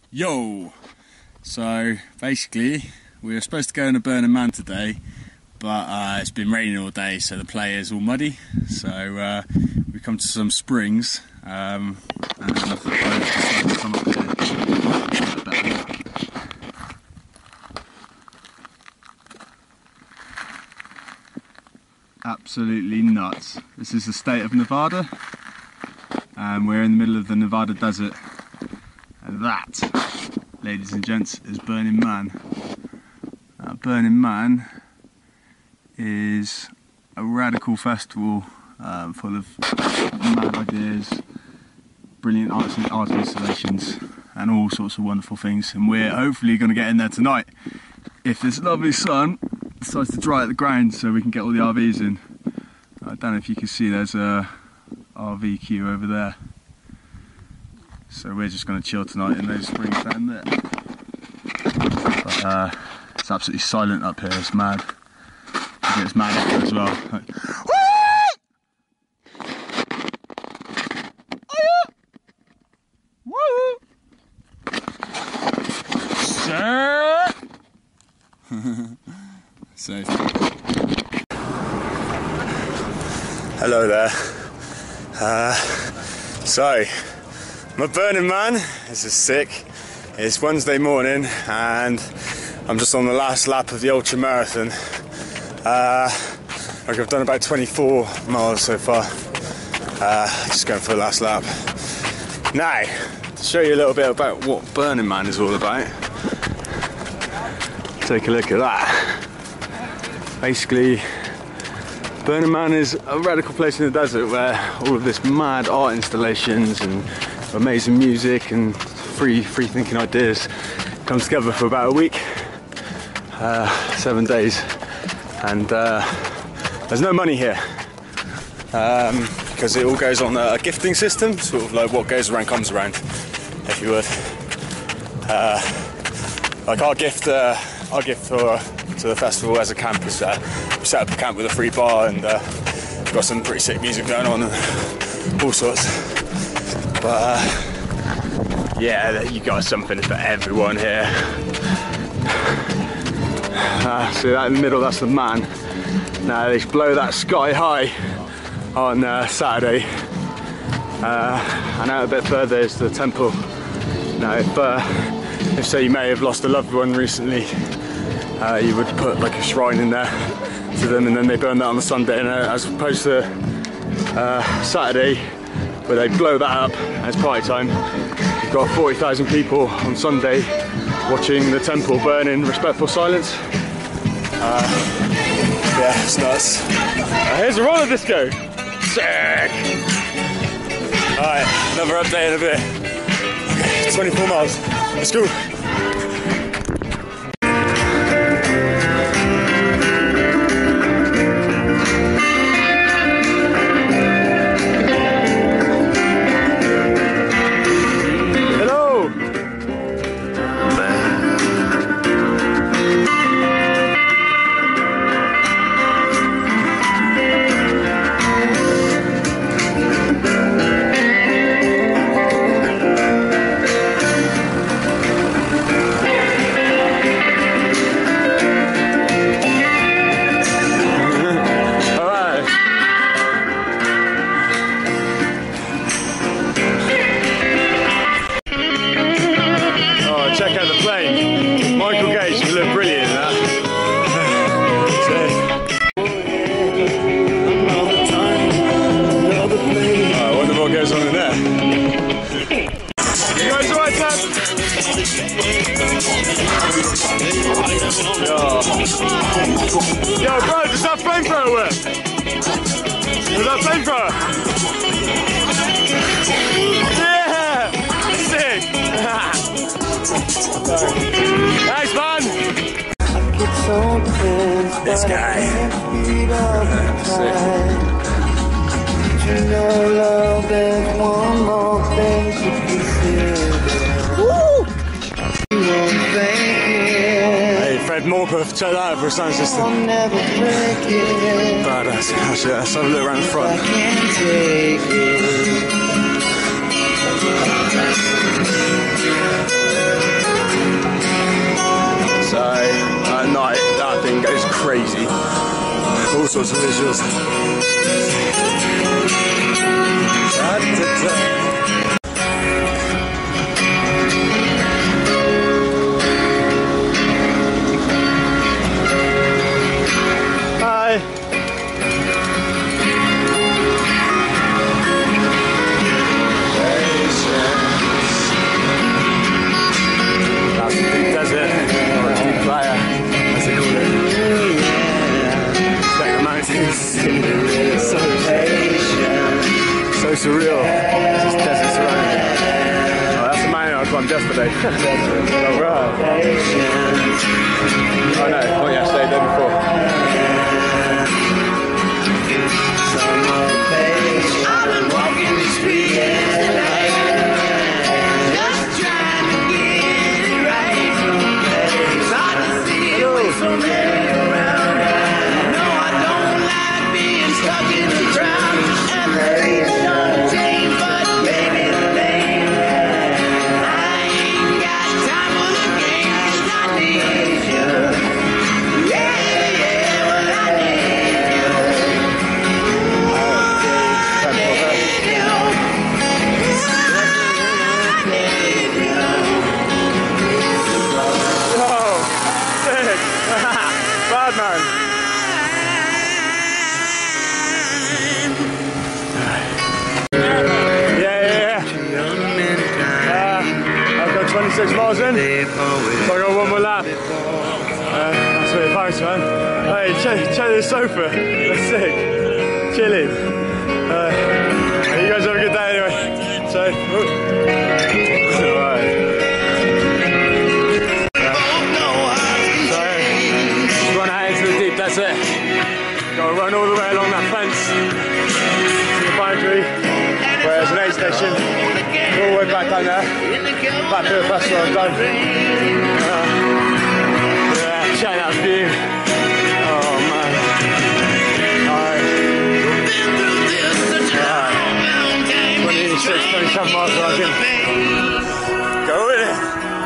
Yo! So basically we were supposed to go on a Burning Man today, but it's been raining all day, so the play is all muddy. So we come to some springs and I thought I decided to come up here. Absolutely nuts. This is the state of Nevada, and we're in the middle of the Nevada desert. And that, ladies and gents, is Burning Man. Burning Man is a radical festival full of mad ideas, brilliant art installations, and all sorts of wonderful things. And we're hopefully going to get in there tonight if this lovely sun decides to dry out the ground so we can get all the RVs in. I don't know if you can see, there's a RV queue over there. So we're just going to chill tonight in those springs down there. But it's absolutely silent up here, it's mad. I think it's mad up here as well. Like, woo! Sir! So. Hello there. So, I'm a Burning Man. This is sick. It's Wednesday morning and I'm just on the last lap of the Ultramarathon. Like I've done about 24 miles so far. Just going for the last lap. Now, to show you a little bit about what Burning Man is all about. Take a look at that. Basically, Burning Man is a radical place in the desert where all of this mad art installations and amazing music and free thinking ideas come together for about a week, 7 days, and there's no money here because it all goes on a gifting system, sort of like what goes around comes around, if you would. Like our gift to the festival as a camp is we set up a camp with a free bar and we've got some pretty sick music going on and all sorts. But yeah, you got something for everyone here. See that in the middle, that's the man. Now they blow that sky high on Saturday, and out a bit further is the temple. Now if say you may have lost a loved one recently, you would put like a shrine in there to them, and then they burn that on the Sunday, and as opposed to Saturday where they blow that up and it's party time. You've got 40,000 people on Sunday watching the temple burn in respectful silence. Yeah, it's nuts. Here's a roller disco. Sick! Alright, another update in a bit. Okay, 24 miles. Let's go! Yo bro, does that flamethrower work? Does that flamethrower? Yeah! Sick! Thanks man! This guy. Woo! Hey, Fred Morpeth, check that out for a sound system. Badass. Actually, let's have a look around the front. sorts of visuals. So surreal, just desert surrounding. Oh, that's the mountain I climbed yesterday. Oh no, not yesterday, the day before. I've been walking the street just trying to get it right. It's hard to see with so many around. No, I don't like being stuck in the crowd. And there is I've got 26 miles in, so I got one more lap. That's really thanks, man. Hey, check this sofa, that's sick. Chilling. You guys have a good day anyway. So, alright. So, just run out into the deep, that's it. Gotta run all the way along that fence to the pine tree, where there's an aid station, all the way back down there, back to the festival I'm done. Yeah, check that view. Oh man. Alright. 26, 27 miles I reckon. Go with it.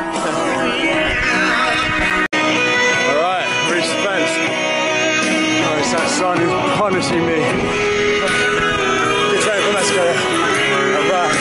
Alright, reached the fence. Oh, it's that sun is punishing me. Get ready for mascara. Alright.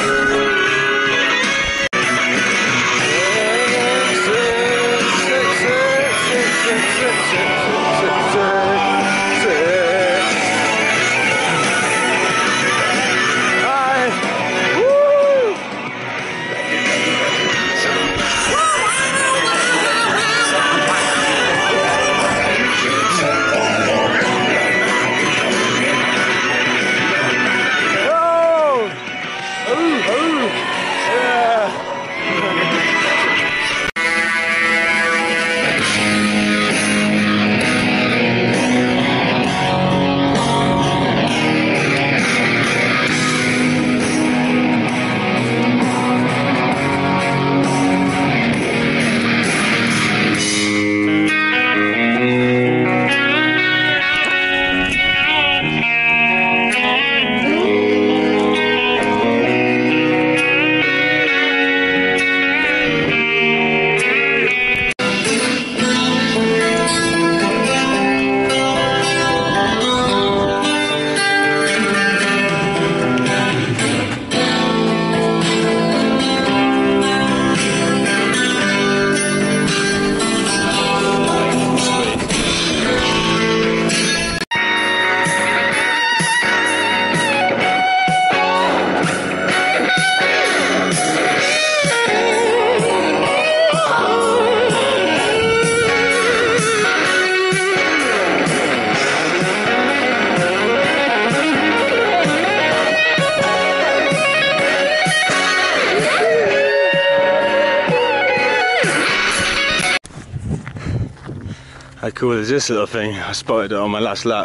How cool is this little thing? I spotted it on my last lap.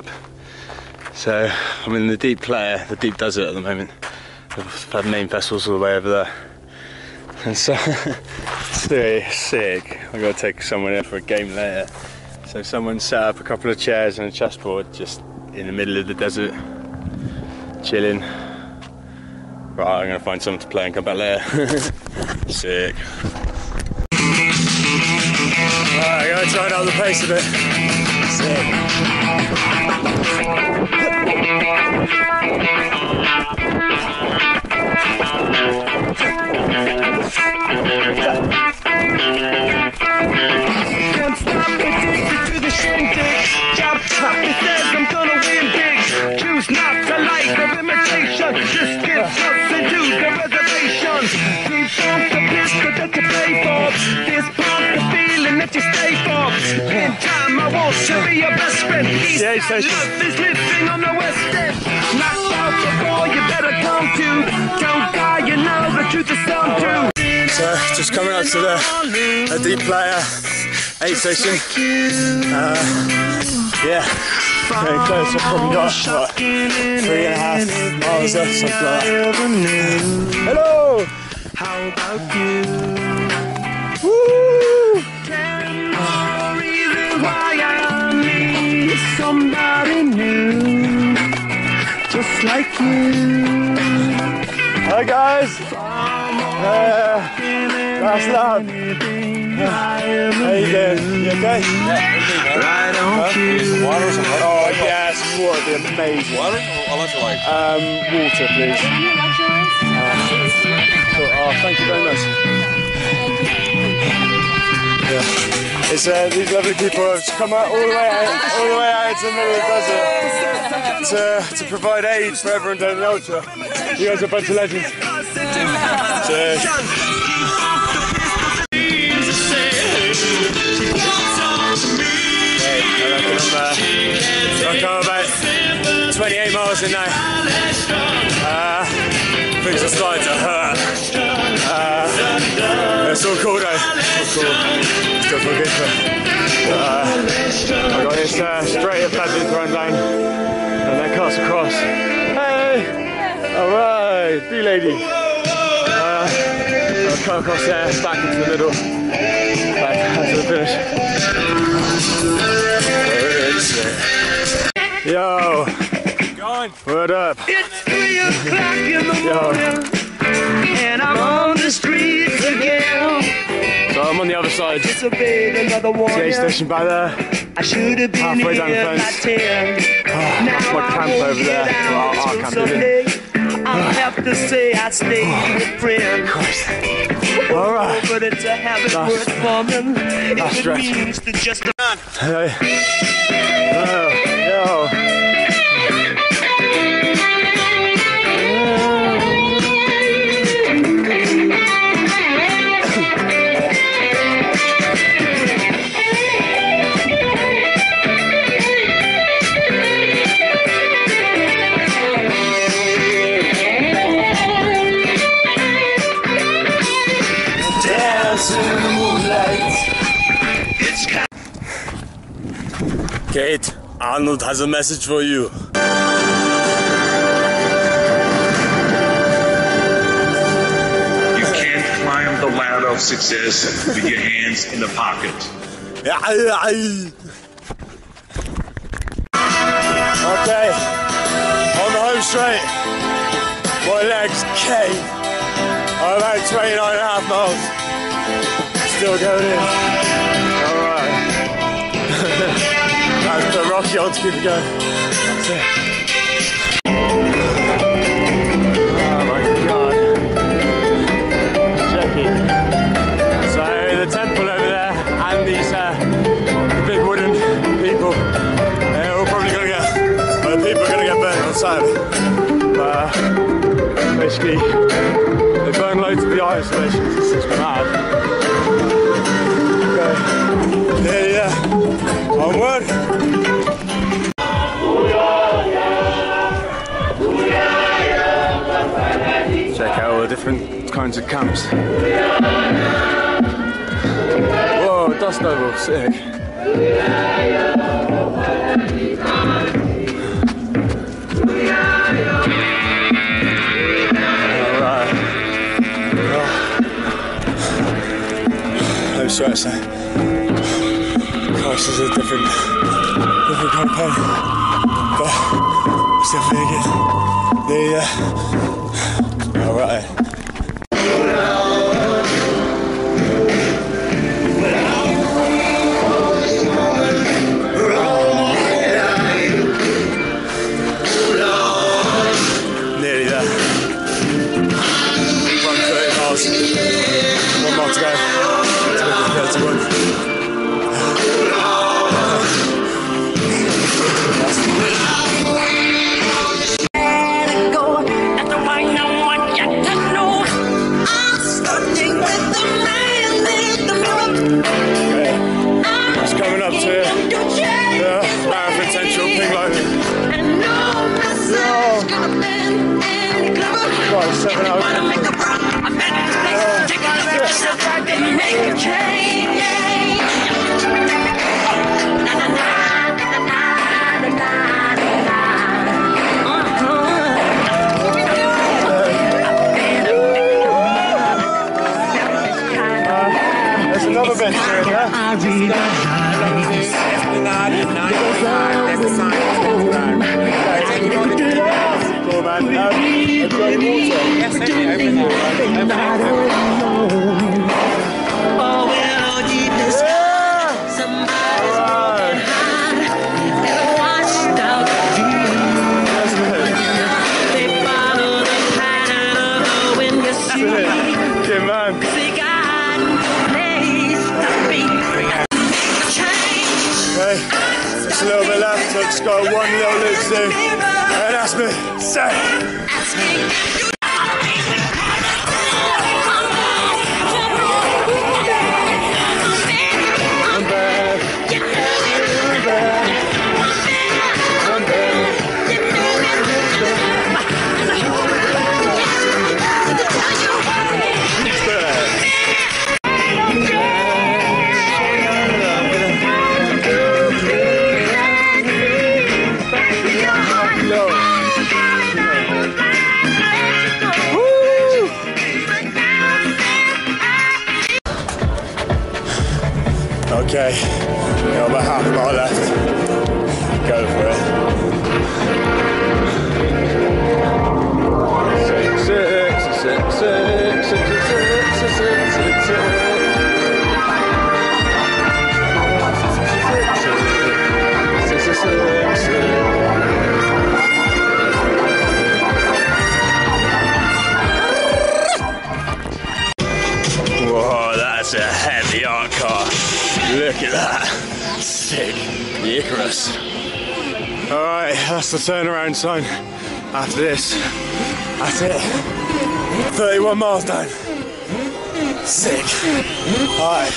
So I'm in the deep player, the deep desert at the moment. I've had main festivals all the way over there. And so, sick. I've got to take someone in for a game later. So someone set up a couple of chairs and a chessboard just in the middle of the desert, chilling. Right, I'm going to find someone to play and come back later. Sick. Alright, I'm going to try and up the pace a bit. Sick. stop addicted to the shindig. Jump up, it says I'm gonna win big. Choose not to like the imitation. Just get us into the reservation. Keep on the pistol that you pay for. This pump the feeling that you stay for. In time I want to be your best friend. East love is living on the west end. Knocked out before you better come to. Don't die, you know the truth is some true. So just coming up to the deep player aid station. Yeah, very close. I've probably got what, 3.5 miles left, something like that. Hello! How about you? Woo! Reason why I need somebody new, just like you. Hi guys! Last lap. How you doing? You okay? Right on cue. Water or something? Oh yeah, some water would be amazing. Water or electrolyte? Water please. Cool. Oh, thank you very much. Yeah. It's these lovely people have come out all the way out into the middle of the desert to provide aid for everyone doing the ultra. You guys are a bunch of legends. Cheers. I've come about 28 miles in now. Things are starting to hurt. It's all cool though. It's all cool. Still feel good for I've got this straight up Bedford run down and then cuts across. Hey! Alright, bee lady. I'll cut across there, back into the middle. Back to the finish. Yo! Going. What up? It's 3 o'clock in the morning, and I'm on the streets again. So I'm on the other side. Disobeyed another warning. Aid station by there. I should have been Halfway down the here by fence. 10. That's my camp over there. Well, our camp Someday I'll have to say I stayed with friends. Alright. But it's a habit worth forming. If it stretch. means to just Hey. Yo. Kate, Arnold has a message for you. You can't climb the ladder of success with your hands in the pocket. Okay, on the home straight, my legs cave. I'm about 29.5 miles. Still going in. Alright. That's the rocky on to keep it going. That's it. Oh my god. Check it. So the temple over there and these big wooden people, they're all probably going to get, well, the people are going to get burnt on Saturday. Basically, they burn loads of the iron installations. It's just mad. Okay. Yeah. Onward. Check out all the different kinds of camps. Whoa, dust oval, sick. Alright. No sweats there. Gosh, this is a different kind of pain. But still feeling it. Alright. can make a change. There's another bench here, yeah? I realize Cool, man. Have you got any water? Yes, I'm not alone. Oh, well, deep inside, somebody's broken heart never washed out dreams. They follow the pattern of the wind you see. Good man. They got no place to be. Okay, just a little bit left, so just got one little loop to do, and that's me set. Okay, got about half a mile left. Go for it. 6. Whoa, that's a heavy art car. Look at that. Sick. The Icarus. Alright, that's the turnaround sign. After this, that's it. 31 miles down. Sick. Alright.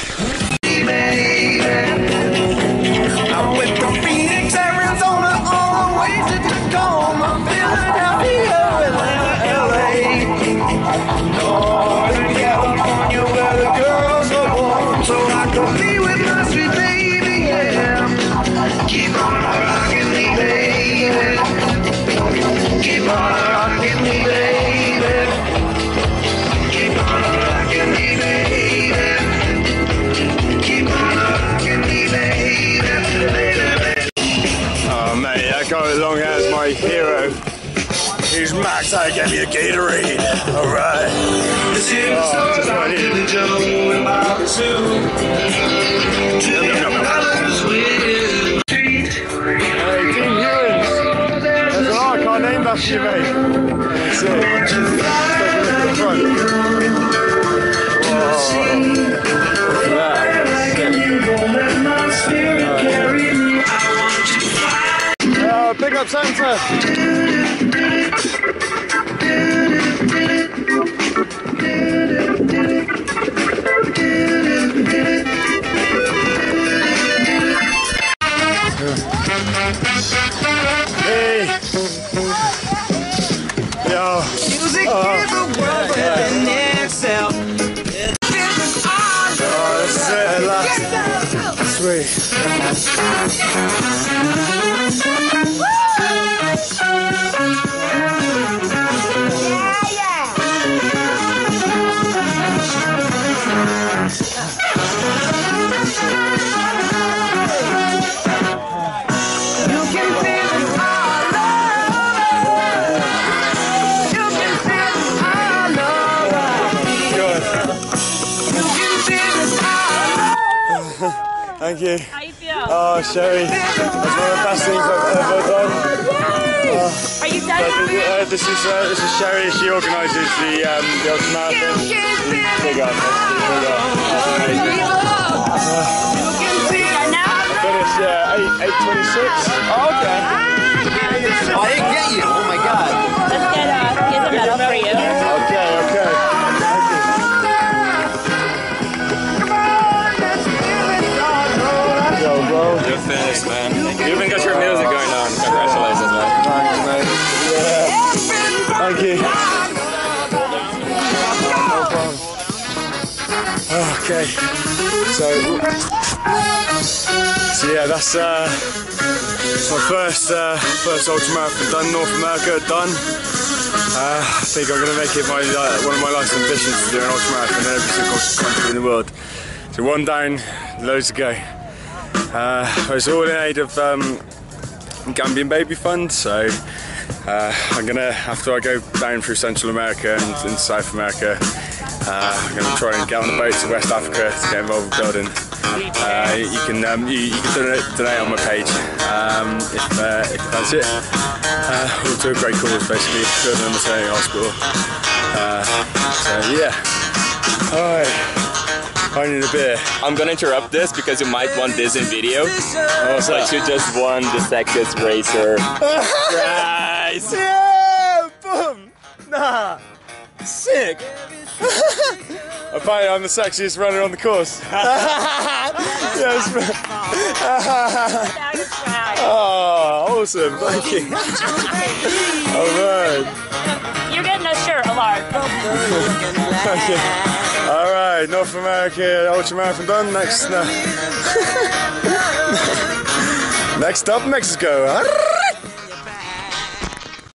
I went from Phoenix, Arizona, all the way to Tacoma, Philadelphia, LA. Northern California, where the girls are warm, so I can be with my sweet baby, yeah. Keep on rocking me, baby. Keep on rocking me, baby. Keep on rocking me, baby. Keep on rocking me, baby. Oh mate, that guy with long hair is my hero. He's Max, I gave me a Gatorade. Alright. This is the stars like Billy Joe and Bobby Sue. Hey, Dean Hewins. There's an art car named after you, mate. That's it. Let's take a look at the front. Whoa. Look at that. Pick up Santa. Hey. Yo. Music is a world within itself. Oh, this is it at last. Sweet. Thank you. How you feel? Oh, Sherry, that's one of the best things I've ever done. Are you done? This is Sherry. She organises the Ultramarathon. Big up. Finished, yeah, 8:26. Oh, okay. I didn't get you. Oh my god. Let's get a medal for you. Okay. Yo, bro. You're finished, man. You even got your music going on. Congratulations, man. Thanks, mate. Yeah. Thank you. No problem. Okay. Okay, so yeah, that's my first ultramarathon done. North America done. I think I'm going to make it one of my life's ambitions to do an ultramarathon in every single country in the world. So one down, loads to go. It's all in aid of Gambian Baby Fund, so I'm gonna, after I go down through Central America and into South America, I'm gonna try and get on the boat to West Africa to get involved with building. You can donate on my page if you fancy it. We'll do a great cause, basically building a maternity hospital. So yeah, alright. I need a beer. I'm gonna interrupt this because you might want this in video. Oh, what's that? Like you just won the sexiest racer prize. Yeah! Boom! Nah! Sick! Apparently I'm the sexiest runner on the course. Yes. Oh, awesome! Thank you. Alright. You're getting a shirt, a large. Okay. Alright, North America ultramarathon done. Next up, Mexico.